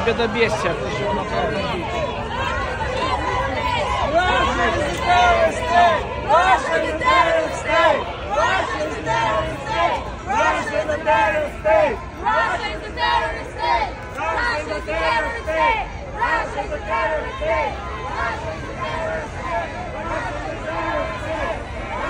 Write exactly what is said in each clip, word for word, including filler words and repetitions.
победобесия пришел на правду. Russia is a terrorist state! Russia is a terrorist state! Russia is a terrorist state! Russia is a terrorist state! Russia is a terrorist state! Russia is a terrorist state! Russia is a terrorist state! Russia is a terrorist state! Russia is a terrorist state!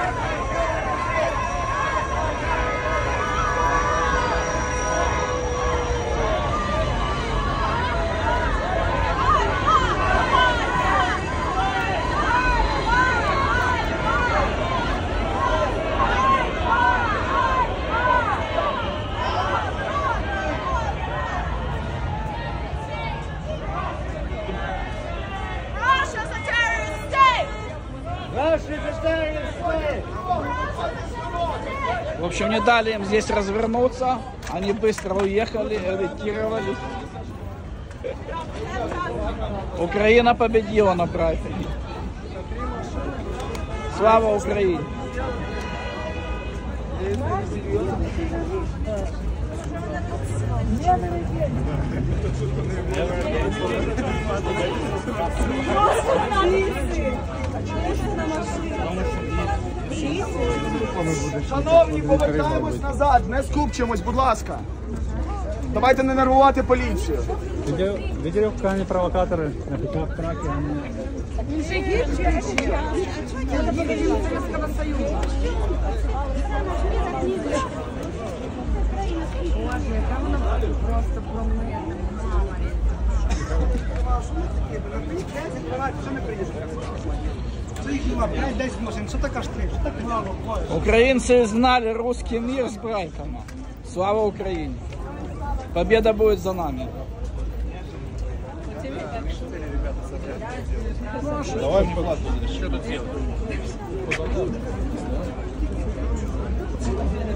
В общем, не дали им здесь развернуться, они быстро уехали, ретировались. Украина победила на прайде. Слава Украине! Шановні, повертаємось назад, не скупчимось, будь ласка. Давайте не нервувати поліцію. Видео провокаторы на путях Праги. Украинцы изгнали русский мир с Брайтона. Слава Украине! Победа будет за нами. Давай мне что тут делать?